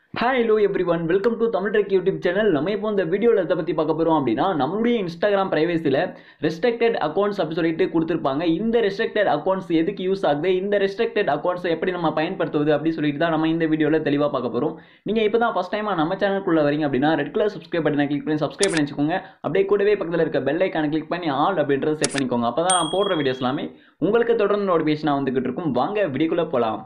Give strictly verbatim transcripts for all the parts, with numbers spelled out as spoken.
Hi hello everyone, welcome to Tamil Trek YouTube channel. நம்ம இப்போ இந்த வீடியோல எதை பத்தி பார்க்க போறோம் அப்படினா நம்மளுடைய Instagram privacyல restricted accounts அப்படி சொல்லிட்டு கொடுத்திருப்பாங்க. இந்த restricted accounts எதுக்கு யூஸ் ஆகுது, இந்த restricted accounts எப்படி நம்ம பயன்படுத்துவது அப்படி சொல்லிட்டு தான் நம்ம இந்த வீடியோல தெளிவா பார்க்க போறோம். நீங்க இப்போதான் first time நம்ம சேனலுக்குள்ள வரீங்க அப்படினா ரெட் கலர் subscribe பட்டனை கிளிக் பண்ணி subscribe பண்ணி வெச்சுக்கோங்க. அப்படியே கூடவே பக்கத்துல இருக்க bell icon கிளிக் பண்ணி all அப்படின்றத செட் பண்ணிக்கோங்க. அப்பதான் நான் போடுற வீடியோஸ் எல்லாமே உங்களுக்கு தொடர்ந்து நோட்டிஃபிகேஷன் வந்துகிட்டு இருக்கும். வாங்க வீடியோக்குள்ள போலாம்.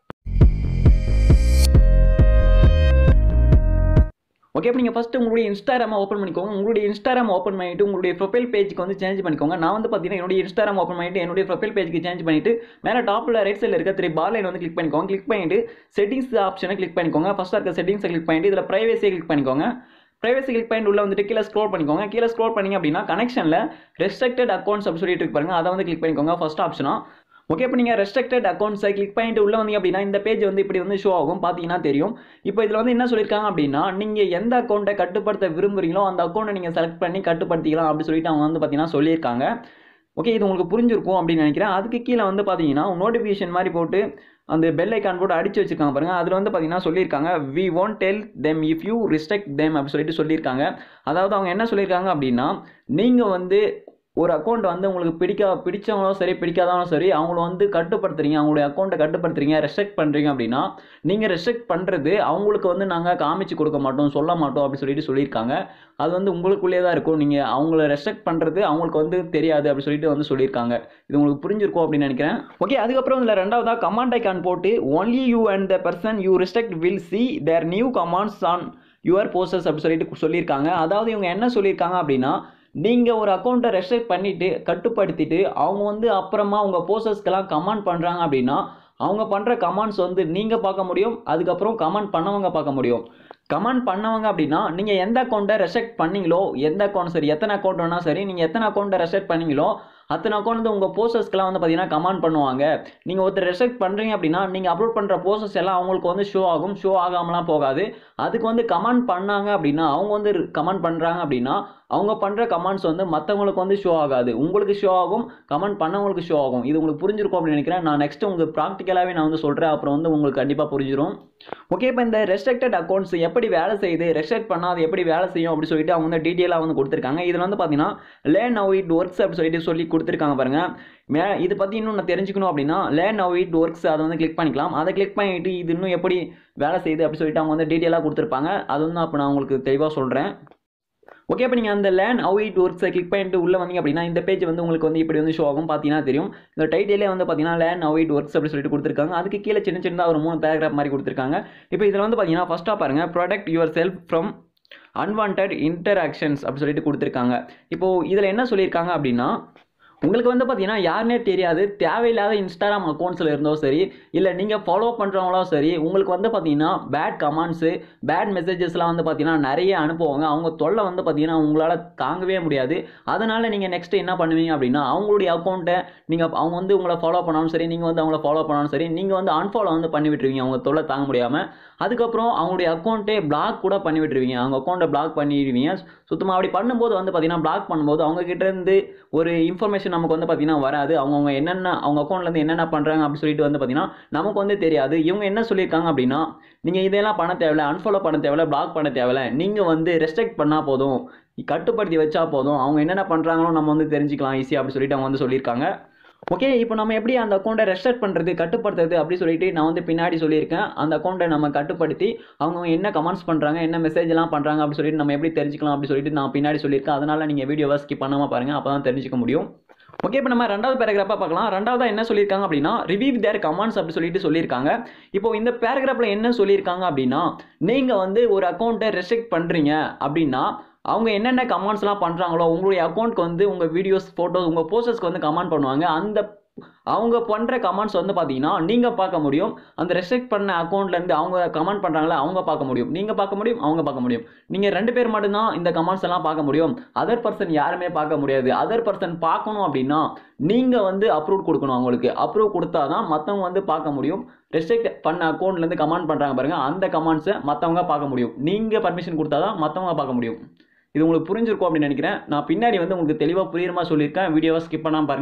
ஓகே, இப்போ நீங்கள் ஃபஸ்ட்டு உங்களுடைய இன்ஸ்டாகிராமை ஓப்பன் பண்ணிக்கோங்க. உங்களுடைய இன்ஸ்டாகிராம் ஓப்பன் பண்ணிவிட்டு உங்களுடைய ப்ரொஃபைல் பேஜுக்கு வந்து சேஞ்ச் பண்ணிக்கோங்க. நான் வந்து பார்த்தீங்கன்னா என்னுடைய இன்ஸ்டாகிராம் ஓப்பன் பண்ணிவிட்டு என்னுடைய ப்ரொஃபைல் பேஜுக்கு சேஞ்ச் பண்ணிவிட்டு மேலே டாப்பில் ரைட் சைடில் இருக்க த்ரீ பார் லைன் வந்து கிளிக் பண்ணிக்கோங்க. கிளிக் பண்ணிவிட்டு செட்டிங்ஸ் ஆப்ஷனை கிளிக் பண்ணிக்கோங்க. ஃபஸ்ட்டாக இருக்க செட்டிங்ஸை கிளிக் பண்ணிவிட்டு இதில் ப்ரைவேசியை கிளிக் பண்ணிக்கோங்க. ப்ரைவேசி கிளிக் பண்ணிட்டு உள்ள வந்துட்டு கீழே ஸ்க்ரோல் பண்ணிக்கோங்க. கீழே ஸ்க்ரோல் பண்ணிங்க அப்படின்னா கனெக்ஷனில் ரெஸ்ட்ரிக்டட் அக்கௌண்ட்ஸ் அப்படி சொல்லிட்டு இருக்கு பாருங்க, அதை வந்து கிளிக் பண்ணிக்கோங்க ஃபஸ்ட் ஆப்ஷனாக. ஓகே, இப்போ நீங்கள் ரெஸ்ட்ரிக்டட் அக்கௌண்ட்ஸை கிளிக் பண்ணிட்டு உள்ள வந்தீங்க அப்படின்னா இந்த பேஜ் வந்து இப்படி வந்து ஷோ ஆகும், பார்த்தீங்கன்னா தெரியும். இப்போ இதில் வந்து என்ன சொல்லியிருக்காங்க அப்படின்னா நீங்கள் எந்த அக்கௌண்ட்டை கட்டுப்படுத்த விரும்புகிறீங்களோ அந்த அக்கௌண்ட்டை நீங்கள் செலக்ட் பண்ணி கட்டுப்படுத்திக்கலாம் அப்படி சொல்லிட்டு அவங்க வந்து பார்த்தீங்கன்னா சொல்லியிருக்காங்க. ஓகே, இது உங்களுக்கு புரிஞ்சிருக்கும் அப்படின்னு நினைக்கிறேன். அதுக்கு கீழே வந்து பார்த்தீங்கன்னா நோட்டிஃபிகேஷன் மாதிரி போட்டு அந்த பெல் ஐக்கான் போட்டு அடிச்சு வச்சிருக்காங்க பாருங்க. அதில் வந்து பார்த்தீங்கன்னா சொல்லியிருக்காங்க we won't tell them if you restrict them அப்படி சொல்லிட்டு சொல்லியிருக்காங்க. அதாவது அவங்க என்ன சொல்லியிருக்காங்க அப்படின்னா நீங்கள் வந்து ஒரு அக்கௌண்ட் வந்து உங்களுக்கு பிடிக்க பிடிச்சவங்களும் சரி பிடிக்காதவங்களும் சரி அவங்கள வந்து கட்டுப்படுத்துறீங்க, அவங்களுடைய அக்கௌண்ட்டை கட்டுப்படுத்துறீங்க, ரெஸ்ட்ரிக்ட் பண்ணுறீங்க அப்படின்னா நீங்கள் ரெஸ்ட்ரிக்ட் பண்ணுறது அவங்களுக்கு வந்து நாங்கள் காமிச்சு கொடுக்க மாட்டோம், சொல்ல மாட்டோம் அப்படி சொல்லிட்டு சொல்லியிருக்காங்க. அது வந்து உங்களுக்குள்ளே தான் இருக்கும். நீங்கள் அவங்கள ரெஸ்ட்ரிக்ட் பண்ணுறது அவங்களுக்கு வந்து தெரியாது அப்படி சொல்லிட்டு வந்து சொல்லியிருக்காங்க. இது உங்களுக்கு புரிஞ்சிருக்கும் அப்படின்னு நினைக்கிறேன். ஓகே, அதுக்கப்புறம் இதில் ரெண்டாவதாக கமாண்ட் ஐக்கான் போட்டு only you and the person you restrict will see their new comments on your posters அப்படி சொல்லிட்டு சொல்லியிருக்காங்க. அதாவது இவங்க என்ன சொல்லியிருக்காங்க அப்படின்னா நீங்கள் ஒரு அக்கௌண்ட்டை ரெஸ்ட்ரிக்ட் பண்ணிவிட்டு கட்டுப்படுத்திட்டு அவங்க வந்து அப்புறமா உங்கள் போஸ்டர்ஸ்க்கெல்லாம் கமெண்ட் பண்ணுறாங்க அப்படின்னா அவங்க பண்ணுற கமெண்ட்ஸ் வந்து நீங்கள் பார்க்க முடியும், அதுக்கப்புறம் கமெண்ட் பண்ணவங்க பார்க்க முடியும். கமெண்ட் பண்ணவங்க அப்படின்னா நீங்கள் எந்த அக்கௌண்ட்டை ரெஸ்ட்ரிக்ட் பண்ணீங்களோ, எந்த அக்கௌண்ட் சரி எத்தனை அக்கௌண்ட் வேணால் சரி நீங்கள் எத்தனை அக்கௌண்ட்டை ரெஸ்ட்ரிக்ட் பண்ணீங்களோ அத்தனை அக்கௌண்ட் வந்து உங்கள் போஸ்டர்ஸ்க்கெலாம் வந்து பார்த்தீங்கன்னா கமெண்ட் பண்ணுவாங்க. நீங்கள் ஒருத்தர் ரெஸ்ட்ரிக்ட் பண்ணுறீங்க அப்படின்னா நீங்கள் அப்லோட் பண்ணுற போஸ்டர்ஸ் எல்லாம் அவங்களுக்கு வந்து ஷோ ஆகும், ஷோ ஆகாமலாம் போகாது. அதுக்கு வந்து கமெண்ட் பண்ணாங்க அப்படின்னா அவங்க வந்து கமெண்ட் பண்ணுறாங்க அப்படின்னா அவங்க பண்ணுற கமெண்ட்ஸ் வந்து மற்றவங்களுக்கு வந்து ஷோ ஆகாது, உங்களுக்கு ஷோ ஆகும், கமெண்ட் பண்ணவங்களுக்கு ஷோ ஆகும். இது உங்களுக்கு புரிஞ்சிருக்கும் அப்படின்னு நினைக்கிறேன். நான் நெக்ஸ்ட் உங்களுக்கு ப்ராக்டிக்கலாகவே நான் வந்து சொல்கிறேன், அப்புறம் வந்து உங்களுக்கு கண்டிப்பாக புரிஞ்சிடும். ஓகே, இப்போ இந்த ரெஸ்ட்ரிக்டட் அக்கௌண்ட்ஸ் எப்படி வேலை செய்யுது, ரெஸ்ட்ரிக்ட் பண்ணால் அது எப்படி வேலை செய்யும் அப்படி சொல்லிட்டு அவங்க வந்து டீட்டெயிலாக வந்து கொடுத்துருக்காங்க. இதில் வந்து பார்த்தீங்கன்னா லேர்ன் ஹவ் இட் ஒர்க்ஸ் அப்படி சொல்லிட்டு சொல்லி கொடுத்துருக்காங்க பாருங்க. மே இதை பற்றி இன்னும் நான் தெரிஞ்சுக்கணும் அப்படின்னா லேர்ன் ஹவ் இட் ஒர்க்ஸ் அதை வந்து கிளிக் பண்ணிக்கலாம். அதை கிளிக் பண்ணிட்டு இது இன்னும் எப்படி வேலை செய்யுது அப்படி சொல்லிட்டு அவங்க வந்து டீட்டெயிலாக கொடுத்துருப்பாங்க. அது வந்து அப்போ நான் உங்களுக்கு தெளிவாக சொல்கிறேன். ஓகே, இப்போ நீங்கள் அந்த லேர்ன் ஹவ் இட் ஒர்க்ஸை கிளிக் பண்ணிட்டு உள்ளே வந்தீங்க அப்படின்னா இந்த பேஜ் வந்து உங்களுக்கு வந்து இப்படி வந்து ஷோ ஆகும், பார்த்தீங்கன்னா தெரியும். இந்த டைட்டிலே வந்து பார்த்தீங்கன்னா லேர்ன் ஹவ் இட் ஒர்க்ஸ் அப்படி சொல்லிட்டு கொடுத்துருக்காங்க. அதுக்கு கீழே சின்ன சின்னதாக ஒரு மூணு பேராகிராஃப் மாதிரி கொடுத்துருக்காங்க. இப்போ இதில் வந்து பார்த்தீங்கன்னா ஃபஸ்ட்டாக பாருங்கள், protect yourself from unwanted interactions அப்படி சொல்லிட்டு கொடுத்துருக்காங்க. இப்போது இதில் என்ன சொல்லியிருக்காங்க அப்படின்னா உங்களுக்கு வந்து பார்த்தீங்கன்னா யாருனே தெரியாது தேவையில்லாத இன்ஸ்டாகிராம் அக்கௌண்ட்ஸில் இருந்தோ சரி இல்லை நீங்கள் ஃபாலோ பண்ணுறவங்களோ சரி உங்களுக்கு வந்து பார்த்தீங்கன்னா பேட் கமெண்ட்ஸு பேட் மெசேஜஸ்லாம் வந்து பார்த்தீங்கன்னா நிறைய அனுப்புவாங்க. அவங்க தொல்லை வந்து பார்த்தீங்கன்னா உங்களால் தாங்கவே முடியாது. அதனால் நீங்கள் நெக்ஸ்ட்டு என்ன பண்ணுவீங்க அப்படின்னா அவங்களுடைய அக்கௌண்ட்டை நீங்கள் அவங்க வந்து உங்களை ஃபாலோ பண்ணாலும் சரி நீங்கள் வந்து அவங்கள ஃபாலோ பண்ணாலும் சரி நீங்கள் வந்து அன்ஃபாலோ வந்து பண்ணி விட்டுருவீங்க அவங்க தொல்லை தாங்க முடியாமல். அதுக்கப்புறம் அவங்களுடைய அக்கௌண்ட்டே பிளாக் கூட பண்ணி விட்டுருவீங்க, அவங்க அக்கௌண்ட்டை பிளாக் பண்ணிடுவீங்க சுத்தமாக. அப்படி பண்ணும்போது வந்து பார்த்தீங்கன்னா பிளாக் பண்ணும்போது அவங்ககிட்டேருந்து ஒரு இன்ஃபர்மேஷன் நமக்கு வந்து பார்த்தீங்கன்னா வராது. அவங்கவுங்க என்னென்ன அவங்க அக்கௌண்ட்லேருந்து என்னென்ன பண்ணுறாங்க அப்படி சொல்லிட்டு வந்து பார்த்தீங்கன்னா நமக்கு வந்து தெரியாது. இவங்க என்ன சொல்லியிருக்காங்க அப்படின்னா நீங்கள் இதெல்லாம் பண்ண தேவையில்லை, அன்ஃபாலோ பண்ண தேவையில்லை, பிளாக் பண்ண தேவையில்லை, நீங்கள் வந்து ரெஸ்ட்ரிக்ட் பண்ணால் போதும், கட்டுப்படுத்தி வச்சா போதும், அவங்க என்னென்ன பண்ணுறாங்களோ நம்ம வந்து தெரிஞ்சுக்கலாம் ஈஸியாக அப்படி சொல்லிட்டு அவங்க வந்து சொல்லியிருக்காங்க. ஓகே, இப்போ நம்ம எப்படி அந்த அக்கௌண்ட்டை ரெஸ்ட்ரிக்ட் பண்ணுறது கட்டுப்படுத்துறது அப்படி சொல்லிட்டு நான் வந்து பின்னாடி சொல்லியிருக்கேன். அந்த அக்கௌண்ட்டை நம்ம கட்டுப்படுத்தி அவங்க என்ன கமெண்ட்ஸ் பண்ணுறாங்க என்ன மெசேஜ்லாம் பண்ணுறாங்க அப்படி சொல்லிட்டு நம்ம எப்படி தெரிஞ்சுக்கலாம் அப்படி சொல்லிட்டு நான் பின்னாடி சொல்லியிருக்கேன். அதனால் நீங்கள் வீடியோவை ஸ்கிப் பண்ணாமல் பாருங்கள், அப்போ தான் தெரிஞ்சுக்க முடியும். ஓகே, இப்போ நம்ம ரெண்டாவது பேராகிராஃபாக பார்க்கலாம். ரெண்டாவதாக என்ன சொல்லியிருக்காங்க அப்படின்னா ரிவ்யூ தேர் கமெண்ட்ஸ் அப்படி சொல்லிட்டு சொல்லியிருக்காங்க. இப்போ இந்த பேராகிராஃபில் என்ன சொல்லியிருக்காங்க அப்படின்னா நீங்கள் வந்து ஒரு அக்கௌண்ட்டை ரெஸ்ட்ரிக்ட் பண்ணுறீங்க அப்படின்னா அவங்க என்னென்ன கமெண்ட்ஸ்லாம் பண்ணுறாங்களோ உங்களுடைய அக்கௌண்ட்க்கு வந்து உங்கள் வீடியோஸ் ஃபோட்டோஸ் உங்கள் போஸ்டர்ஸ்க்கு வந்து கமெண்ட் பண்ணுவாங்க. அந்த அவங்க பண்ணுற கமெண்ட்ஸ் வந்து பார்த்தீங்கன்னா நீங்கள் பார்க்க முடியும். அந்த ரெஸ்ட்ரிக்ட் பண்ண அக்கௌண்ட்லேருந்து அவங்க கமெண்ட் பண்ணுறாங்களா அவங்க பார்க்க முடியும், நீங்கள் பார்க்க முடியும், அவங்க பார்க்க முடியும். நீங்கள் ரெண்டு பேர் மட்டும்தான் இந்த கமெண்ட்ஸ் எல்லாம் பார்க்க முடியும். அதர் பர்சன் யாருமே பார்க்க முடியாது. அதர் பர்சன் பார்க்கணும் அப்படின்னா நீங்கள் வந்து அப்ரூவ் கொடுக்கணும். அவங்களுக்கு அப்ரூவ் கொடுத்தா தான் மற்றவங்க வந்து பார்க்க முடியும். ரெஸ்ட்ரிக்ட் பண்ண அக்கௌண்ட்லேருந்து கமெண்ட் பண்ணுறாங்க பாருங்கள், அந்த கமெண்ட்ஸை மற்றவங்க பார்க்க முடியும். நீங்கள் பர்மிஷன் கொடுத்தா தான் மற்றவங்க பார்க்க முடியும். இது உங்களுக்கு புரிஞ்சிருக்கும் அப்படின்னு நினைக்கிறேன். நான் பின்னாடி வந்து உங்களுக்கு தெளிவாக புரியுற மாதிரி சொல்லியிருக்கேன், வீடியோவை ஸ்கிப் பண்ணாமல் பாருங்கள்.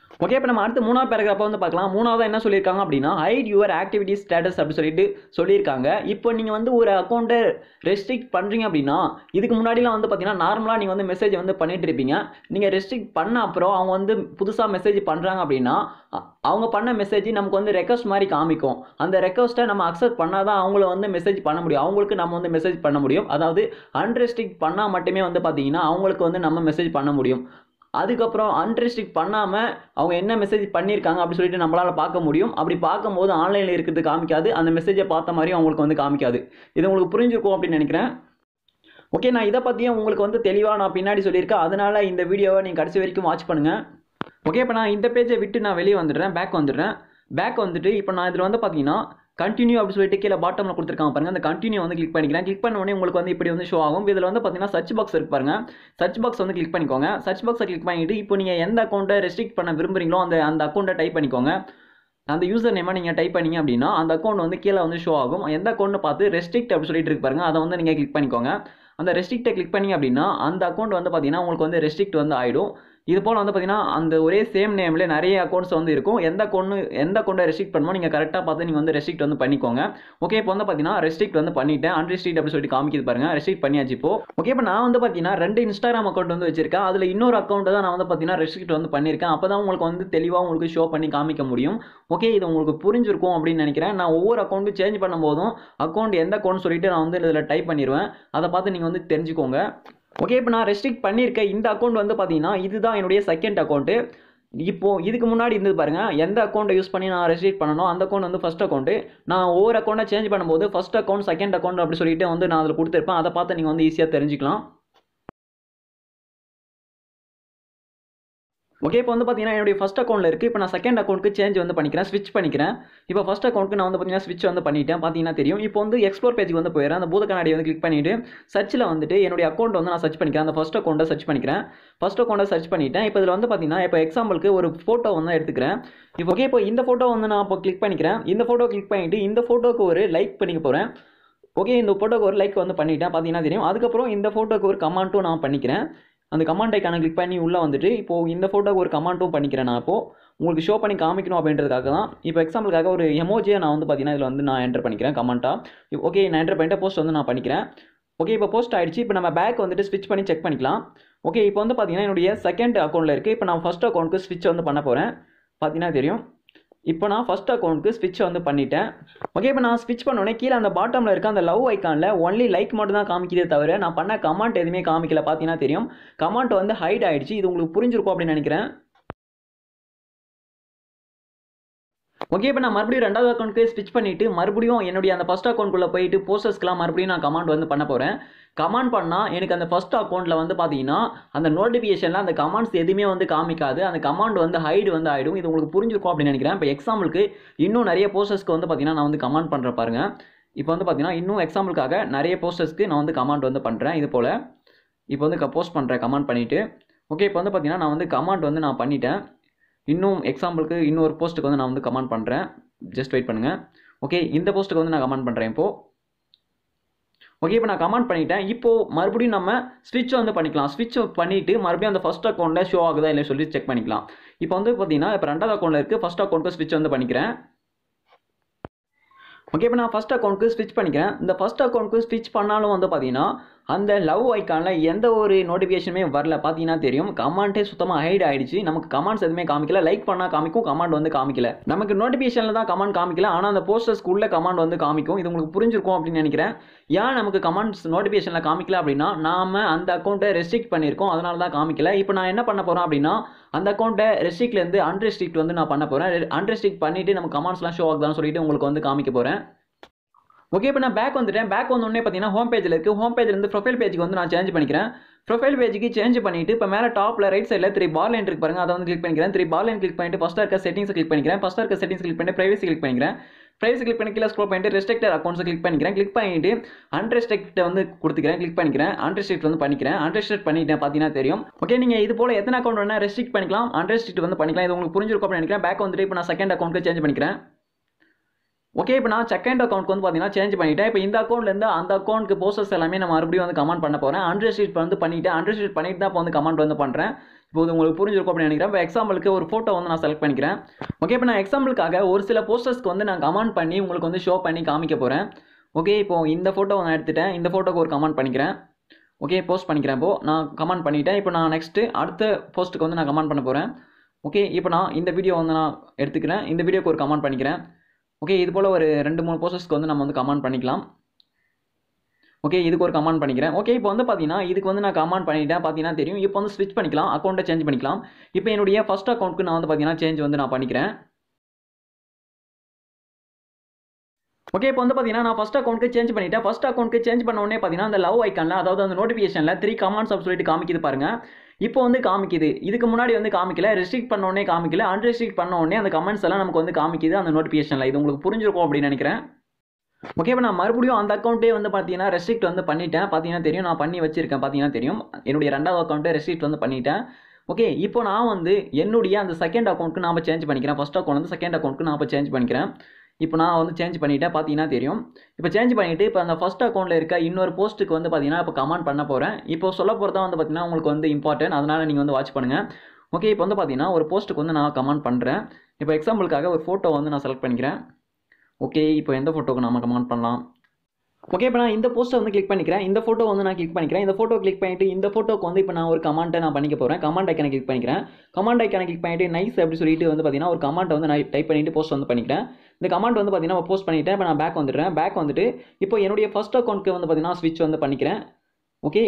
ஓகே, இப்போ நம்ம அடுத்து மூணாவது பேராகிராஃப் வந்து பார்க்கலாம். மூணாவது என்ன சொல்லியிருக்காங்க அப்படின்னா, ஹைட் யுவர் ஆக்டிவிட்டி ஸ்டேட்டஸ் அப்படி சொல்லிட்டு சொல்லியிருக்காங்க. இப்போ நீங்கள் வந்து ஒரு அக்கௌண்ட்டை ரெஸ்ட்ரிக்ட் பண்ணுறீங்க அப்படின்னா, இதுக்கு முன்னாடிலாம் வந்து பார்த்தீங்கன்னா நார்மலாக நீங்கள் வந்து மெசேஜ் வந்து பண்ணிட்டு இருப்பீங்க. நீங்கள் ரெஸ்ட்ரிக்ட் பண்ண அப்புறம் அவங்க வந்து புதுசாக மெசேஜ் பண்ணுறாங்க அப்படின்னா, அவங்க பண்ண மெசேஜ் நமக்கு வந்து ரெக்வஸ்ட் மாதிரி காமிக்கும். அந்த ரெக்வஸ்ட்டை நம்ம அக்செப்ட் பண்ணால் தான் அவங்கள வந்து மெசேஜ் பண்ண முடியும். அவங்களுக்கு நம்ம வந்து மெசேஜ் பண்ண முடியும். அதாவது அன்ரெஸ்ட்ரிக்ட் பண்ணால் மட்டுமே வந்து பார்த்தீங்கன்னா அவங்களுக்கு வந்து நம்ம மெசேஜ் பண்ண முடியும். அதுக்கப்புறம் அன்ரெஸ்ட்ரிக்ட் பண்ணாமல் அவங்க என்ன மெசேஜ் பண்ணியிருக்காங்க அப்படி சொல்லிட்டு நம்மளால் பார்க்க முடியும். அப்படி பார்க்கும்போது ஆன்லைனில் இருக்கிறது காமிக்காது, அந்த மெசேஜை பார்த்த மாதிரியும் அவங்களுக்கு வந்து காமிக்காது. இது உங்களுக்கு புரிஞ்சிருக்கும் அப்படின்னு நினைக்கிறேன். ஓகே, நான் இதை பற்றியும் உங்களுக்கு வந்து தெளிவாக நான் பின்னாடி சொல்லியிருக்கேன். அதனால் இந்த வீடியோவை நீங்கள் கடைசி வரைக்கும் வாட்ச் பண்ணுங்கள். ஓகே, இப்போ நான் இந்த பேஜை விட்டு நான் வெளியே வந்துடுறேன், பேக் வந்துடுறேன். பேக் வந்துட்டு இப்போ நான் இதில் வந்து பார்த்தீங்கன்னா கண்டினியூ அப்படி சொல்லிட்டு கீழே பாட்டமில் கொடுத்துருக்காங்க பாருங்கள். அந்த கண்டினியூ வந்து கிளிக் பண்ணிக்கிறேன். கிளிக் பண்ண உடனே உங்களுக்கு வந்து இப்படி வந்து ஷோ ஆகும். இதில் வந்து பார்த்தீங்கன்னா சர்ச் பாக்ஸ் இருக்கு பாருங்க. சர்ச் பாக்ஸ் வந்து கிளிக் பண்ணிக்கோங்க. சர்ச் பாக்ஸை கிளிக் பண்ணிட்டு இப்போ நீங்கள் எந்த அக்கௌண்ட்டை ரெஸ்ட்ரிக்ட் பண்ண விரும்புறீங்களோ அந்த அந்த அக்கௌண்ட்டை டைப் பண்ணிக்கோங்க. அந்த யூசர் நேமை நீங்கள் டைப் பண்ணீங்க அப்படின்னா அந்த அக்கௌண்ட் வந்து கீழே வந்து ஷோ ஆகும். எந்த அக்கௌண்ட்டை பார்த்து ரெஸ்ட்ரிக்ட் அப்படி சொல்லிட்டு இருக்கு பாருங்க, அதை வந்து நீங்கள் கிளிக் பண்ணிக்கோங்க. அந்த ரெஸ்ட்ரிக்ட்டை கிளிக் பண்ணி அப்படின்னா அந்த அக்கௌண்ட் வந்து பார்த்தீங்கன்னா உங்களுக்கு வந்து ரெஸ்ட்ரிக்ட் வந்து ஆகிடும். இது போல் வந்து பார்த்தீங்கன்னா அந்த ஒரே சேம் நேமில் நிறைய அக்கௌண்ட்ஸ் வந்து இருக்கும். எந்த அக்கௌண்ட் எந்த அக்கௌண்ட்டை ரெஸ்ட்ரிக்ட் பண்ணுமோ நீங்கள் கரெக்டாக பார்த்து நீங்கள் வந்து ரெஸ்ட்ரிக்ட் வந்து பண்ணிக்கோங்க. ஓகே, இப்போ வந்து பார்த்தீங்கன்னா ரெஸ்ட்ரிக்ட் வந்து பண்ணிட்டேன். அன்ரெஸ்ட்ரிக்ட் அப்படி சொல்லிட்டு காமிக்கிது பாருங்க. ரெஸ்ட்ரிக்ட் பண்ணியாச்சு இப்போ. ஓகே, இப்போ நான் வந்து பார்த்தீங்கன்னா ரெண்டு இன்ஸ்டாகிராம் அக்கௌண்ட் வந்து வச்சிருக்கேன். அதில் இன்னொரு அக்கௌண்ட் தான் நான் வந்து பார்த்தீங்கன்னா ரெஸ்ட்ரிக்ட் வந்து பண்ணியிருக்கேன். அப்போ தான் உங்களுக்கு வந்து தெளிவாக உங்களுக்கு ஷோ பண்ணி காமிக்க முடியும். ஓகே, இது உங்களுக்கு புரிஞ்சிருக்கும் அப்படின்னு நினைக்கிறேன். நான் ஒவ்வொரு அக்கௌண்ட்டும் சேஞ்ச் பண்ணும்போதும் அக்கௌண்ட் எந்த அக்கௌண்ட் சொல்லிட்டு நான் வந்து இதில் டைப் பண்ணிடுவேன். அதை பார்த்து நீங்கள் வந்து தெரிஞ்சுக்கோங்க. ஓகே, இப்போ நான் ரெஸ்ட்ரிக்ட் பண்ணியிருக்கேன். இந்த அக்கௌண்ட் வந்து பார்த்தீங்கன்னா இதுதான் என்னுடைய செகண்ட் அக்கௌண்ட்டு. இப்போ இதுக்கு முன்னாடி இருந்தது பாருங்க, எந்த அக்கௌண்ட்டை யூஸ் பண்ணி நான் ரெஸ்ட்ரிக்ட் பண்ணணும் அந்த அக்கௌண்ட் வந்து ஃபர்ஸ்ட் அக்கௌண்ட். நான் ஒவ்வொரு அக்கௌண்ட்டை சேஞ்ச் பண்ணும்போது ஃபர்ஸ்ட் அக்கௌண்ட் செகண்ட் அக்கௌண்ட் அப்படி சொல்லிட்டு வந்து நான் அதில் கொடுத்துருப்பேன். அதை பார்த்து நீங்கள் வந்து ஈஸியாக தெரிஞ்சுக்கலாம். ஓகே, இப்போ வந்து பார்த்தீங்கன்னா என்னுடைய ஃபர்ஸ்ட் அக்கௌண்ட்டில் இருக்குது. இப்போ நான் செகண்ட் அக்கௌண்ட்டுக்கு சேஞ்ச் வந்து பண்ணிக்கிறேன், ஸ்விட்ச் பண்ணிக்கிறேன். இப்போ ஃபர்ஸ்ட் அக்கௌண்ட்டுக்கு நான் வந்து பார்த்தீங்கன்னா ஸ்விட்ச் வந்து பண்ணிட்டேன். பார்த்தீங்கன்னா தெரியும். இப்போ வந்து எக்ஸ்ப்ளோர் பேஜுக்கு வந்து போயிடுறேன். அந்த பூத கண்ணாடியை வந்து கிளிக் பண்ணிவிட்டு சர்ச்சில் வந்துட்டு என்னுடைய அக்கௌண்ட் வந்து நான் சர்ச் பண்ணிக்கிறேன். அந்த ஃபர்ஸ்ட் அக்கௌண்ட்டை சர்ச் பண்ணிக்கிறேன். ஃபர்ஸ்ட் அக்கௌண்ட்டை சர்ச் பண்ணிட்டேன். இப்போ இதில் வந்து பார்த்தீங்கன்னா இப்போ எக்ஸாம்பிளுக்கு ஒரு ஃபோட்டோ வந்து எடுத்துக்கிறேன். இப்போ ஓகே, இப்போ இந்த ஃபோட்டோ வந்து நான் இப்போ கிளிக் பண்ணிக்கிறேன். இந்த ஃபோட்டோ கிளிக் பண்ணிவிட்டு இந்த ஃபோட்டோக்கு ஒரு லைக் பண்ணிக்க போகிறேன். ஓகே, இந்த ஃபோட்டோக்கு ஒரு லைக் வந்து பண்ணிட்டேன். பார்த்தீங்கன்னா தெரியும். அதுக்கப்புறம் இந்த ஃபோட்டோக்கு ஒரு கமெண்ட்டும் நான் பண்ணிக்கிறேன். அந்த கமெண்ட் ஐக்கானை கிளிக் பண்ணி உள்ளே வந்துட்டு இப்போது இந்த ஃபோட்டோக்கு ஒரு கமெண்ட்டும் பண்ணிக்கிறேன். நான் இப்போது உங்களுக்கு ஷோ பண்ணி காமிக்கணும் அப்படின்றதுக்காக தான். இப்போ எக்ஸாம்பிளுக்காக ஒரு எமோஜியை நான் வந்து பார்த்தீங்கன்னா இதில் வந்து நான் என்டர் பண்ணிக்கிறேன் கமெண்ட்டாக. ஓகே, நான் என்டர் பண்ணிட்டு போஸ்ட் வந்து நான் பண்ணிக்கிறேன். ஓகே, இப்போ போஸ்ட் ஆகிடுச்சு. இப்போ நம்ம பேக் வந்துட்டு ஸ்விட்ச் பண்ணி செக் பண்ணிக்கலாம். ஓகே, இப்போ வந்து பார்த்தீங்கன்னா என்னுடைய செகண்ட் அக்கௌண்ட்டில் இருக்குது. இப்போ நான் ஃபஸ்ட் அக்கௌண்ட்டுக்கு ஸ்விட்ச் வந்து பண்ண போகிறேன். பார்த்தீங்கன்னா தெரியும். இப்போ நான் ஃபஸ்ட் அக்கௌண்ட்டுக்கு ஸ்விட்ச் வந்து பண்ணிட்டேன். ஓகே, இப்போ நான் ஸ்விட்ச் பண்ணோடனே கீழே அந்த பாட்டமில் இருக்க அந்த லவ் ஐக்கானில் ஒன்லி லைக் மட்டும் தான் காமிக்கிறதே தவிர நான் பண்ண கமெண்ட் எதுவுமே காமிக்கல. பார்த்தீங்கன்னா தெரியும். கமெண்ட் வந்து ஹைட் ஆகிடுச்சு. இது உங்களுக்கு புரிஞ்சிருக்கும் அப்படின்னு நினைக்கிறேன். ஓகே, இப்போ நான் மறுபடியும் ரெண்டாவது அக்கௌண்ட்டுக்கு ஸ்விட்ச் பண்ணிவிட்டு மறுபடியும் என்னுடைய அந்த ஃபஸ்ட் அக்கௌண்ட்குள்ளே போயிட்டு போஸ்டர்ஸ்க்கெலாம் மறுபடியும் நான் கமெண்ட் வந்து பண்ண போகிறேன். கமெண்ட் பண்ணால் எனக்கு அந்த ஃபஸ்ட் அக்கௌண்ட்டில் வந்து பார்த்தீங்கன்னா அந்த நோட்டிஃபிகேஷனில் அந்த கமெண்ட்ஸ் எதுவுமே வந்து காமிக்காது. அந்த கமெண்ட் வந்து ஹைடு வந்து ஆகிடும். இது உங்களுக்கு புரிஞ்சிருக்கும் அப்படின்னு நினைக்கிறேன். இப்போ எக்ஸாம்பிளுக்கு இன்னும் நிறைய போஸ்டர்ஸ்க்கு வந்து பார்த்தீங்கன்னா நான் வந்து கமெண்ட் பண்ணுறேன் பாருங்க. இப்போ வந்து பார்த்தீங்கன்னா இன்னும் எக்ஸாம்பிளுக்காக நிறைய போஸ்டர்ஸ்க்கு நான் வந்து கமெண்ட் வந்து பண்ணுறேன். இது போல் இப்போ வந்து போஸ்ட் பண்ணுறேன் கமெண்ட் பண்ணிவிட்டு. ஓகே, இப்போ வந்து பார்த்தீங்கன்னா நான் வந்து கமெண்ட் வந்து நான் பண்ணிட்டேன். இன்னும் எக்ஸாம்பிளுக்கு இன்னொரு போஸ்ட்டுக்கு வந்து நான் வந்து கமெண்ட் பண்ணுறேன். ஜஸ்ட் வெயிட் பண்ணுங்கள். ஓகே, இந்த போஸ்ட்டுக்கு வந்து நான் கமெண்ட் பண்ணுறேன் இப்போது. ஓகே, இப்போ நான் கமெண்ட் பண்ணிட்டேன். இப்போது மறுபடியும் நம்ம ஸ்விட்ச் வந்து பண்ணிக்கலாம். ஸ்விட்ச் பண்ணிவிட்டு மறுபடியும் அந்த ஃபஸ்ட் அக்கௌண்ட்டில் ஷோ ஆகுதா இல்லை சொல்லி செக் பண்ணிக்கலாம். இப்போ வந்து பார்த்தீங்கன்னா இப்போ ரெண்டாவது அக்கௌண்ட்டில் இருக்குது. ஃபஸ்ட் அக்கௌண்ட்டுக்கு ஸ்விட்ச் வந்து பண்ணிக்கிறேன். ஓகே, இப்போ நான் ஃபஸ்ட் அக்கௌண்ட்டுக்கு ஸ்விட்ச் பண்ணிக்கிறேன். இந்த ஃபஸ்ட் அக்கௌண்ட்டுக்கு ஸ்விட்ச் பண்ணாலும் வந்து பார்த்தீங்கன்னா அந்த லவ் ஐக்கானில் எந்த ஒரு நோட்டிஃபிகேஷனுமே வரல. பார்த்தீங்கன்னா தெரியும். கமெண்ட்டே சுத்தமாக ஹைட் ஆகிடுச்சு. நமக்கு கமெண்ட்ஸ் எதுவுமே காமிக்கல. லைக் பண்ணால் காமிக்கும், கமெண்ட் வந்து காமிக்கல. நமக்கு நோட்டிஃபிகேஷனில் தான் கமெண்ட் காமிக்கல, ஆனால் அந்த போஸ்டர்ஸ்க்குள்ளே கமெண்ட் வந்து காமிக்கும். இது உங்களுக்கு புரிஞ்சிருக்கும் அப்படின்னு நினைக்கிறேன். ஏன் நமக்கு கமெண்ட்ஸ் நோட்டிஃபிகேஷனில் காமிக்கல அப்படின்னா நாம் அந்த அக்கௌண்ட்டை ரெஸ்ட்ரிக்ட் பண்ணியிருக்கோம், அதனால தான் காமிக்கல. இப்போ நான் என்ன பண்ண போகிறேன் அப்படின்னா அந்த அக்கௌண்ட்டை ரெஸ்ட்ரிக்ட்லேருந்து அன்ரெஸ்ட்ரிக்ட் வந்து நான் பண்ண போகிறேன். அன்ரெஸ்ட்ரிக்ட் பண்ணிவிட்டு நம்ம கமெண்ட்ஸ்லாம் ஷோ ஆகுதான்னு சொல்லிட்டு உங்களுக்கு வந்து காமிக்க போகிறேன். ஓகே, இப்போ நான் பேக் வந்துட்டேன். பேக் வந்தோடனே பார்த்தீங்கன்னா ஹோம் பேஜில் இருக்குது. ஹோம் பேஜ்லேருந்து ப்ரொஃபைல் பேஜுக்கு வந்து நான் சேஞ்ச் பண்ணிக்கிறேன். ப்ரொஃபைல் பேஜுக்கு சேஞ்ச் பண்ணிவிட்டு இப்போ மேலே டாப்பில் ரைட் சைடில் த்ரீ பார் லைன் இருக்கு பாருங்க, அதை வந்து கிளிக் பண்ணிக்கிறேன். த்ரீ பார் லைன் கிளிக் பண்ணிட்டு ஃபஸ்ட்டாக இருக்க செட்டிங்ஸ் கிளிக் பண்ணிக்கிறேன். ஃபஸ்ட்டாக இருக்க செட்டிங்ஸ் கிளிக் பண்ணிட்டு ப்ரைவசி கிளிக் பண்ணிக்கிறேன். ப்ரைவசி கிளிக் பண்ணி கீழே ஸ்க்ரோல் பண்ணிட்டு ரெஸ்ட்ரிக்டட் அக்கௌண்ட்ஸ் கிளிக் பண்ணிக்கிறேன். கிளிக் பண்ணிட்டு அன்ரெஸ்ட்ரிக்ட் வந்து கொடுத்துக்கிறேன். கிளிக் பண்ணிக்கிறேன். அன்ரெஸ்ட்ரிக்ட் வந்து பண்ணிக்கிறேன். அன்ரெஸ்ட்ரிக்ட் பண்ணிட்டேன். பார்த்தீங்கன்னா தெரியும். ஓகே, நீங்கள் இது போல் எத்தனை அக்கௌண்ட் வேணால் ரெஸ்ட்ரிக்ட் பண்ணிக்கலாம், அன்ரெஸ்ட்ரிக்ட் வந்து பண்ணிக்கலாம். இது உங்களுக்கு புரிஞ்சிருக்கும் அப்படின்னு நினைக்கிறேன். பேக் வந்துட்டு இப்போ நான் செகண்ட் அக்கௌண்ட்டுக்கு சேஞ்ச் பண்ணிக்கிறேன். ஓகே, இப்போ நான் செகண்ட் அக்கௌண்ட் வந்து பார்த்தீங்கன்னா சேஞ்ச் பண்ணிட்டேன். இப்போ இந்த அக்கௌண்ட்லேருந்து அந்த அக்கௌண்ட்க்கு போஸ்டர்ஸ் எல்லாமே நான் மறுபடியும் வந்து கமெண்ட் பண்ண போகிறேன். அன்ரெஸ்ட்ரிக்ட் வந்து பண்ணிவிட்டு அன்ரெஸ்ட்ரிக்ட் பண்ணிட்டு தான் இப்போ வந்து கமெண்ட் வந்து பண்ணுறேன். இப்போ இது உங்களுக்கு புரிஞ்சிருக்கும் அப்படின்னு நினைக்கிறேன். இப்போ எக்ஸாம்பிளுக்கு ஒரு ஃபோட்டோ வந்து நான் செலக்ட் பண்ணிக்கிறேன். ஓகே, இப்போ நான் எக்ஸாம்பிளுக்காக ஒரு சில போஸ்டர்ஸ்க்கு வந்து நான் கமெண்ட் பண்ணி உங்களுக்கு வந்து ஷோ பண்ணி காமிக்க போகிறேன். ஓகே, இப்போ இந்த ஃபோட்டோ நான் எடுத்துட்டேன். இந்த ஃபோட்டோக்கு ஒரு கமெண்ட் பண்ணிக்கிறேன். ஓகே, போஸ்ட் பண்ணிக்கிறேன். இப்போ நான் கமெண்ட் பண்ணிட்டேன். இப்போ நான் நெக்ஸ்ட்டு அடுத்த போஸ்ட்டுக்கு வந்து நான் கமெண்ட் பண்ண போகிறேன். ஓகே, இப்போ நான் இந்த வீடியோ வந்து நான் எடுத்துக்கிறேன். இந்த வீடியோக்கு ஒரு கமெண்ட் பண்ணிக்கிறேன். ஓகே, இது போல் ஒரு ரெண்டு மூணு போஸ்டர்ஸ்க்கு வந்து நம்ம வந்து கமெண்ட் பண்ணிக்கலாம். ஓகே, இதுக்கு ஒரு கமெண்ட் பண்ணிக்கிறேன். ஓகே, இப்போ வந்து பார்த்தீங்கன்னா இதுக்கு வந்து நான் கமெண்ட் பண்ணிட்டேன். பார்த்தீங்கன்னா தெரியும். இப்போ வந்து ஸ்விட்ச் பண்ணிக்கலாம், அக்கௌண்ட்டை சேஞ்ச் பண்ணிக்கலாம். இப்போ என்னுடைய ஃபர்ஸ்ட் அக்கௌண்ட்க்கு நான் வந்து பார்த்தீங்கன்னா சேஞ்ச் வந்து நான் பண்ணிக்கிறேன். ஓகே, இப்போ வந்து பார்த்தீங்கன்னா நான் ஃபர்ஸ்ட் அக்கௌண்ட்க்கு சேஞ்ச் பண்ணிட்டேன். ஃபர்ஸ்ட் அக்கௌண்ட்க்கு சேஞ்ச் பண்ண உடனே பார்த்தீங்கன்னா அந்த லவ் ஐக்கானில், அதாவது அந்த நோட்டிஃபிகேஷனில் த்ரீ கமெண்ட்ஸ் அப்படி சொல்லிட்டு காமிக்குது பாருங்க. இப்போ வந்து காமிக்குது. இதுக்கு முன்னாடி வந்து காமிக்கல, ரெஸ்ட்ரிக்ட் பண்ண உடனே காமிக்கல, அன்ரெஸ்ட்ரிக்ட் பண்ண உடனே அந்த கமெண்ட்ஸ் எல்லாம் நமக்கு வந்து காமிக்குது அந்த நோட்டிஃபிகேஷனில். இது உங்களுக்கு புரிஞ்சிருக்கும் அப்படின்னு நினைக்கிறேன். ஓகே, இப்போ நான் மறுபடியும் அந்த அக்கௌண்ட்டே வந்து பார்த்தீங்கன்னா ரெஸ்ட்ரிக்ட் வந்து பண்ணிட்டேன். பார்த்தீங்கன்னா தெரியும், நான் பண்ணி வச்சிருக்கேன். பார்த்தீங்கன்னா தெரியும், என்னுடைய ரெண்டாவது அக்கௌண்ட்டை ரெஸ்ட்ரிக்ட் வந்து பண்ணிட்டேன். ஓகே, இப்போ நான் வந்து என்னுடைய அந்த செகண்ட் அக்கௌண்ட்க்கு நான் சேஞ்ச் பண்ணிக்கிறேன். ஃபர்ஸ்ட் அக்கௌண்ட் வந்து செகண்ட் அக்கௌண்ட்க்கு நான் இப்போ சேஞ்ச் பண்ணிக்கிறேன். இப்போ நான் வந்து சேஞ்ச் பண்ணிவிட்டேன். பார்த்தீங்கன்னா தெரியும். இப்போ சேஞ்ச் பண்ணிவிட்டு இப்போ அந்த ஃபர்ஸ்ட் அக்கௌண்ட்டில் இருக்க இன்னொரு போஸ்ட்டுக்கு வந்து பார்த்தீங்கன்னா இப்போ கமெண்ட் பண்ண போகிறேன். இப்போ சொல்ல போகிறதா வந்து பார்த்தீங்கன்னா உங்களுக்கு வந்து இம்பார்ட்டன்ட், அதனால் நீங்கள் வந்து வாட்ச் பண்ணுங்கள். ஓகே, இப்போ வந்து பார்த்தீங்கன்னா ஒரு போஸ்ட்டுக்கு வந்து நான் கமெண்ட் பண்ணுறேன். இப்போ எக்ஸாம்பிளுக்காக ஒரு ஃபோட்டோ வந்து நான் செலக்ட் பண்ணிக்கிறேன். ஓகே, இப்போ எந்த ஃபோட்டோக்கு நம்ம கமெண்ட் பண்ணலாம்? ஓகே, இப்போ நான் இந்த போஸ்ட்டை வந்து கிளிக் பண்ணிக்கிறேன். இந்த ஃபோட்டோ வந்து நான் கிளிக் பண்ணிக்கிறேன். இந்த ஃபோட்டோ கிளிக் பண்ணிவிட்டு இந்த ஃபோட்டோக்கு வந்து இப்போ நான் ஒரு கமெண்ட்டை நான் பண்ணிக்க போகிறேன். கமெண்ட் ஐக்கானை கிளிக் பண்ணிக்கிறேன். கமெண்ட் ஐக்கானை கிளிக் பண்ணிவிட்டு நைஸ் அப்படி சொல்லிட்டு வந்து பார்த்தீங்கன்னா ஒரு கமெண்ட் வந்து நான் டைப் பண்ணிவிட்டு போஸ்ட் வந்து பண்ணிக்கிறேன். இந்த கமெண்ட் வந்து பார்த்தீங்கன்னா போஸ்ட் பண்ணிவிட்டேன். இப்போ நான் பேக் வந்துடுறேன். பேக் வந்துட்டு இப்போ என்னுடைய ஃபர்ஸ்ட் அக்கௌண்ட்க்கு வந்து பார்த்தீங்கன்னா ஸ்விட்ச் வந்து பண்ணிக்கிறேன். ஓகே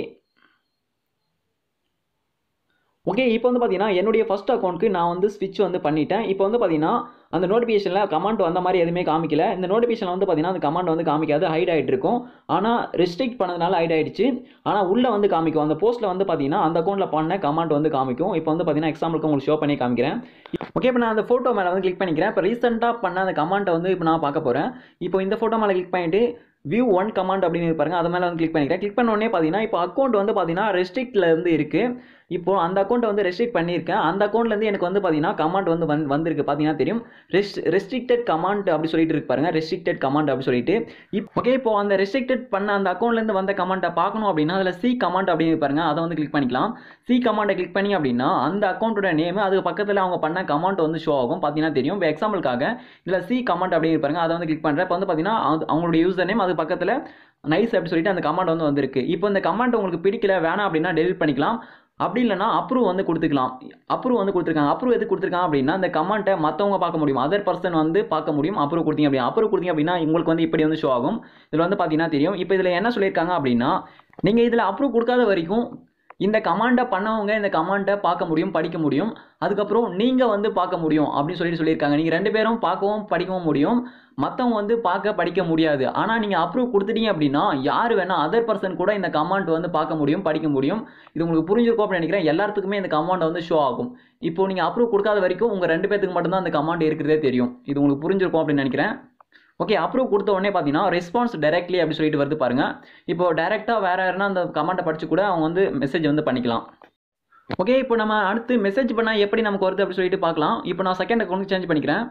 ஓகே இப்போ வந்து பார்த்தீங்கன்னா என்னுடைய ஃபர்ஸ்ட் அக்கௌண்ட்க்கு நான் வந்து ஸ்விட்ச் வந்து பண்ணிட்டேன். இப்போ வந்து பார்த்தீங்கன்னா அந்த நோட்டிஃபிகேஷனில் கமெண்ட் வந்த மாதிரி எதுவுமே காமிக்கல. இந்த நோட்டிஃபிகேஷனில் வந்து பார்த்தீங்கன்னா அந்த கமெண்ட் வந்து காமிக்காது, ஹைட் ஆகிட்டு இருக்கும். ஆனால் ரெஸ்ட்ரிக்ட் பண்ணதுனால ஹைட் ஆகிடுச்சு. ஆனால் உள்ளே வந்து காமிக்கும். அந்த போஸ்ட்டில் வந்து பார்த்தீங்கன்னா அந்த அக்கௌண்ட்டில் பண்ண கமெண்ட் வந்து காமிக்கும். இப்போ வந்து பார்த்தீங்கன்னா எக்ஸாம்பிளுக்கு உங்களுக்கு ஷோ பண்ணி காமிக்கிறேன். ஓகே, இப்போ நான் அந்த ஃபோட்டோ மேலே வந்து கிளிக் பண்ணிக்கிறேன். இப்போ ரீசெண்டாக பண்ண அந்த கமெண்ட்டை வந்து இப்போ நான் பார்க்க போகிறேன். இப்போ இந்த ஃபோட்டோ மேலே கிளிக் பண்ணிட்டு வியூ ஒன் கமாண்ட் அப்படின்னு பாருங்க, அது மேலே வந்து கிளிக் பண்ணிக்கிறேன். கிளிக் பண்ண உடனே பார்த்தீங்கன்னா இப்போ அக்கௌண்ட் வந்து பார்த்தீங்கன்னா ரெஸ்ட்ரிக்ட்ல இருந்து இருக்குது. இப்போ அந்த அக்கௌண்ட்டை வந்து ரெஸ்ட்ரிக்ட் பண்ணியிருக்கேன். அந்த அக்கௌண்ட்லேருந்து எனக்கு வந்து பார்த்தீங்கன்னா கமாண்ட் வந்து வந்து வந்திருக்கு. பார்த்தீங்கன்னா தெரியும், ரெஸ்ட் ரெஸ்ட்ரிக்டட் கமாண்ட் அப்படி சொல்லிட்டு இருக்கு பாருங்க, ரெஸ்ட்ரிக்டட் கமாண்ட் அப்படி சொல்லிட்டு. இப்போ ஓகே, இப்போ அந்த ரெஸ்ட்ரிக்டட் பண்ண அந்த அக்கௌண்ட்லேருந்து வந்த கமாண்ட்டை பார்க்கணும் அப்படின்னா அதில் சி கமாண்ட் அப்படின்னு பாருங்க, அதை வந்து கிளிக் பண்ணிக்கலாம். சி கமாண்டை கிளிக் பண்ணி அப்படின்னா அந்த அக்கௌண்ட்டோட நேம், அதுக்கு பக்கத்தில் அவங்க பண்ண கமாண்ட் வந்து ஷோ ஆகும். பார்த்தீங்கன்னா தெரியும். இப்போ எக்ஸாம்பிளுக்காக இதில் சி கமாண்ட் அப்படின்னு பாருங்க, அதை வந்து கிளிக் பண்ணுறேன். இப்போ வந்து பார்த்தீங்கன்னா அவங்களுடைய யூசர் நேம், அது பக்கத்தில் நைஸ் அப்படி சொல்லிட்டு அந்த கமாண்ட் வந்து வந்திருக்கு. இப்போ இந்த கமாண்ட் உங்களுக்கு பிடிக்கல, வேணாம் அப்படின்னா டெலிட் பண்ணிக்கலாம். அப்படி இல்லைனா அப்ரூவ் வந்து கொடுத்துக்கலாம். அப்ரூவ் வந்து கொடுத்துருக்காங்க. அப்ரூவ் எது கொடுத்துருக்காங்க அப்படின்னா அந்த கமெண்ட்டை மற்றவங்க பார்க்க முடியும், அதர் பர்சன் வந்து பார்க்க முடியும். அப்ரூவ் கொடுத்தீங்க அப்படின்னா அப்ரூவ் கொடுத்தீங்க அப்படின்னா உங்களுக்கு வந்து இப்படி வந்து ஷோ ஆகும். இதில் வந்து பார்த்தீங்கன்னா தெரியும். இப்போ இதில் என்ன சொல்லியிருக்காங்க அப்படின்னா நீங்கள் இதில் அப்ரூவ் கொடுக்காத வரைக்கும் இந்த கமாண்டை பண்ணவங்க இந்த கமாண்டை பார்க்க முடியும், படிக்க முடியும். அதுக்கப்புறம் நீங்கள் வந்து பார்க்க முடியும் அப்படின்னு சொல்லிட்டு சொல்லியிருக்காங்க. நீங்கள் ரெண்டு பேரும் பார்க்கவும் படிக்கவும் முடியும், மற்றவங்க வந்து பார்க்க படிக்க முடியாது. ஆனால் நீங்கள் அப்ரூவ் கொடுத்துட்டீங்க அப்படின்னா யார் வேணால் அதர் பர்சன் கூட இந்த கமாண்ட் வந்து பார்க்க முடியும், படிக்க முடியும். இது உங்களுக்கு புரிஞ்சிருக்கும் அப்படின்னு நினைக்கிறேன். எல்லாத்துக்குமே இந்த கமாண்ட் வந்து ஷோ ஆகும். இப்போ நீங்கள் அப்ரூவ் கொடுக்காத வரைக்கும் உங்கள் ரெண்டு பேருக்கு மட்டும்தான் அந்த கமாண்ட் இருக்கிறதே தெரியும். இது உங்களுக்கு புரிஞ்சிருக்கும் அப்படின்னு நினைக்கிறேன். ஓகே, அப்ரூவ் கொடுத்த உடனே பார்த்தீங்கன்னா ரெஸ்பான்ஸ் டைரக்ட்லி அப்படி சொல்லிட்டு வருது பாருங்க. இப்போ டைரெக்டாக வேற யாருன்னா அந்த கமெண்ட்டை படிச்சு கூட அவங்க வந்து மெசேஜ் வந்து பண்ணிக்கலாம். ஓகே, இப்போ நம்ம அடுத்து மெசேஜ் பண்ணால் எப்படி நமக்கு வருது அப்படி சொல்லிட்டு பார்க்கலாம். இப்போ நான் செகண்ட் அக்கௌண்ட்டுக்கு சேஞ்ச் பண்ணிக்கிறேன்.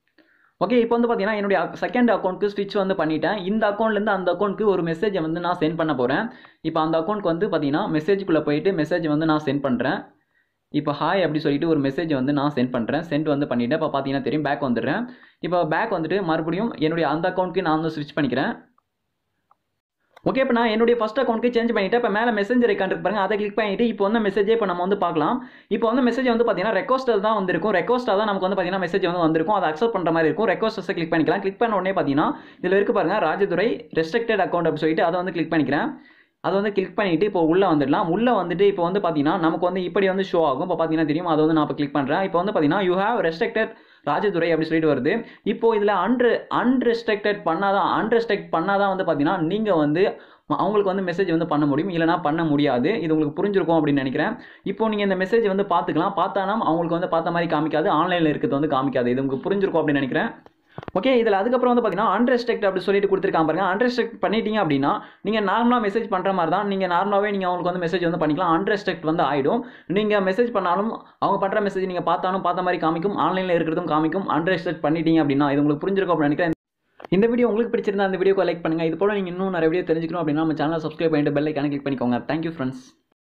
ஓகே, இப்போ வந்து பார்த்தீங்கன்னா என்னுடைய செகண்ட் அக்கௌண்ட்க்கு ஸ்விட்ச் வந்து பண்ணிட்டேன். இந்த அக்கௌண்ட்லேருந்து அந்த அக்கௌண்ட்க்கு ஒரு மெசேஜை வந்து நான் சென்ட் பண்ண போகிறேன். இப்போ அந்த அக்கௌண்ட்க்கு வந்து பார்த்தீங்கன்னா மெசேஜுக்குள்ளே போயிட்டு மெசேஜ் வந்து நான் சென்ட் பண்ணுறேன். இப்போ ஹாய் அப்படி சொல்லிட்டு ஒரு மெசேஜ் வந்து நான் சென்ட் பண்ணுறேன். சென்ட் வந்து பண்ணிவிட்டேன். இப்போ பார்த்தீங்கன்னா தெரியும், பேக் வந்துடுறேன். இப்போ பேக் வந்துட்டு மறுபடியும் என்னுடைய அந்த அக்கௌண்ட்க்கு நான் வந்து ஸ்விட்ச் பண்ணிக்கிறேன். ஓகே, இப்போ நான் என்னுடைய ஃபர்ஸ்ட் அக்கௌண்ட்க்கு சேஞ்ச் பண்ணிவிட்டேன். இப்போ மேலே மெசேஜர் ஐக்கான் இருக்கு பாருங்க, அதை கிளிக் பண்ணிட்டு இப்போ வந்து மெசேஜே இப்போ நம்ம வந்து பார்க்கலாம். இப்போ வந்து மெசேஜ் வந்து பார்த்தீங்கன்னா ரெக்வஸ்ட் தான் வந்திருக்கும். ரெக்வஸ்ட்டாக தான் நமக்கு வந்து பார்த்தீங்கன்னா மெசேஜ் வந்து வந்திருக்கும். அதை அக்செப்ட் பண்ணுற மாதிரி இருக்கும். ரெக்வஸ்ட்டை கிளிக் பண்ணிக்கலாம். கிளிக் பண்ண உடனே பார்த்தீங்கன்னா இதில் இருக்கு பாருங்க, ராஜதுரை ரெஸ்ட்ரிக்டட் அக்கௌண்ட் அப்படி சொல்லிட்டு அதை வந்து கிளிக் பண்ணிக்கிறேன். அதை வந்து கிளிக் பண்ணிவிட்டு இப்போ உள்ளே வந்துடலாம். உள்ளே வந்துட்டு இப்போ வந்து பார்த்தீங்கன்னா நமக்கு வந்து இப்படி வந்து ஷோ ஆகும். இப்போ பார்த்தீங்கன்னா தெரியும், அதை வந்து நான் இப்போ கிளிக் பண்ணுறேன். இப்போ வந்து பார்த்தீங்கன்னா யூ ஹேவ் ரெஸ்ட்ரிக்டட் ராஜதுரை அப்படி சொல்லிட்டு வருது. இப்போ இதில் அன்ரெ அன்ரெஸ்ட்ரிக்டட் பண்ணாதான் அன்ரெஸ்ட்ரிக்ட் பண்ணாதான் வந்து பார்த்தீங்கன்னா நீங்கள் வந்து அவங்களுக்கு வந்து மெசேஜ் வந்து பண்ண முடியும், இல்லைனா பண்ண முடியாது. இது உங்களுக்கு புரிஞ்சிருக்கும் அப்படின்னு நினைக்கிறேன். இப்போ நீங்கள் இந்த மெசேஜ் வந்து பார்த்துக்கலாம். பார்த்தானா அவங்களுக்கு வந்து பார்த்த மாதிரி காமிக்காது, ஆன்லைனில் இருக்கிறது வந்து காமிக்காது. இது உங்களுக்கு புரிஞ்சிருக்கும் அப்படின்னு நினைக்கிறேன். ஓகே, இதில் அதுக்கப்புறம் வந்து பார்த்தீங்கன்னா அன்ரெஸ்ட்ரிக்ட் அப்படி சொல்லிட்டு கொடுத்துருக்காங்க பாருங்க. அன்ரெஸ்ட்ரிக்ட் பண்ணிட்டீங்க அப்படின்னா நீங்கள் நார்மலாக மெசேஜ் பண்ணுற மாதிரி தான். நீங்கள் நார்மலாகவே நீங்கள் அவங்களுக்கு வந்து மெசேஜ் வந்து பண்ணிக்கலாம். அன்ரெஸ்ட்ரிக்ட் வந்து ஆகிடும். நீங்கள் மெசேஜ் பண்ணாலும் அவங்க பண்ணுற மெசேஜ் நீங்கள் பார்த்தாலும் பார்த்த மாதிரி காமிக்கும், ஆன்லைனில் இருக்கிறதும் காமிக்கும். அன்ரெஸ்ட்ரிக்ட் பண்ணிட்டீங்க அப்படின்னா இது உங்களுக்கு புரிஞ்சிருக்கும் அப்படின்னு நினைக்கிறேன். இந்த வீடியோ உங்களுக்கு பிடிச்சிருந்தா அந்த வீடியோக்கு லைக் பண்ணுங்கள். இது போல நீங்கள் இன்னும் நிறைய வீடியோ தெரிஞ்சுக்கணும் அப்படின்னா நம்ம சேனலை சப்ஸ்கிரைப் பண்ணிட்டு பெல் ஐக்கானை கிளிக் பண்ணிக்கோங்க. Thank you friends.